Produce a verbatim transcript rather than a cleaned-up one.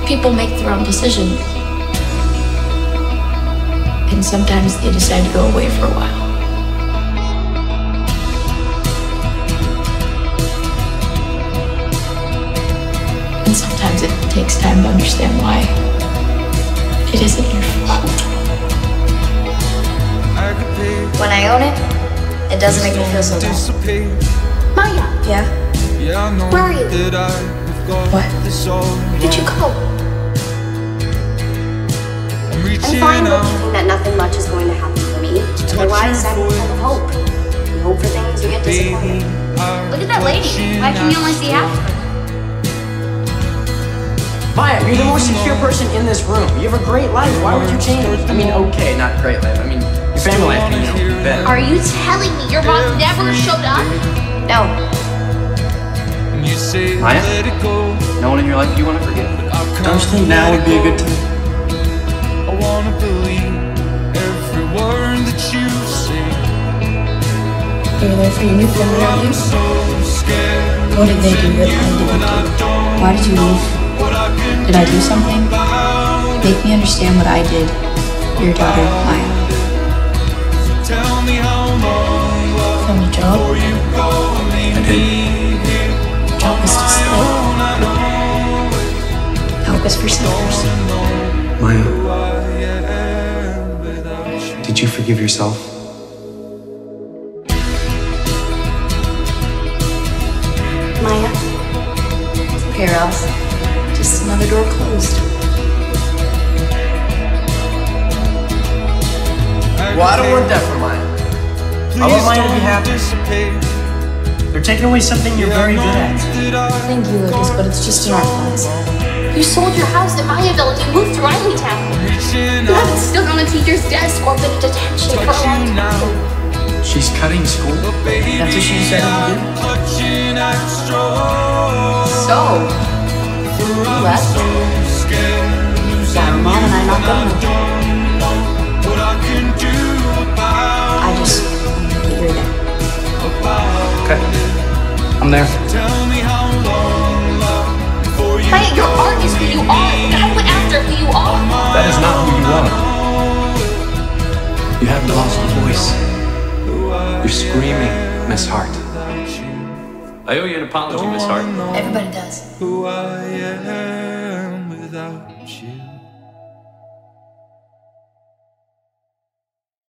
People make their own decisions. And sometimes they decide to go away for a while. And sometimes it takes time to understand why it isn't your fault. When I own it, it doesn't make me feel so bad. Maya! Yeah? Where are you? What? Where did you go? I'm fine believing that nothing much is going to happen for me. Otherwise, I'm full of hope. You hope for things, you get disappointed. Look at that lady. Why can you only see half of her? Maya, you're the most secure person in this room. You have a great life. Why would you change? I mean, okay, not great life. I mean, your family life can, you know, better. Are you telling me your mom never showed up? No. Maya? No one in your life you want to forget? Don't you think now would be a good time? I wanna believe every word that you say. You're there for your new family, aren't you? What did they do that I didn't do? Why did you leave? Did I do something? Make me understand what I did. Your daughter, Maya. Found a job? I did. Job was to sleep. Help us for sellers. Maya, did you forgive yourself? Maya? Okay, Ross. Just another door closed. Well, I don't want that for Maya. I want Maya to be happy. They're taking away something you're very good at. Thank you, Lucas, but it's just in our plans. You sold your house at Mayaville and you moved to Rileytown. You haven't stood on a teacher's desk or been in detention for a long time. She's cutting school? That's what she decided to do? So, you left? Why are Mom and I not going? I just want to get your dad. Okay. I'm there. Maya, your art is who you are. The guy went after who you are. That is not who you are. You haven't lost your voice. You're screaming, Miss Hart. I owe you an apology, Miss Hart. Everybody does. Who I am without